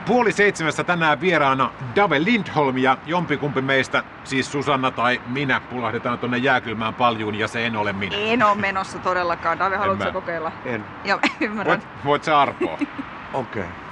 6:30 tänään vieraana Dave Lindholm ja jompikumpi meistä, siis Susanna tai minä, pulahdetaan tuonne jääkylmään paljuun ja se en ole minä. En ole menossa todellakaan. Dave, haluatko kokeilla? En. Joo, ymmärrän. Voit sä arpoa? Okei.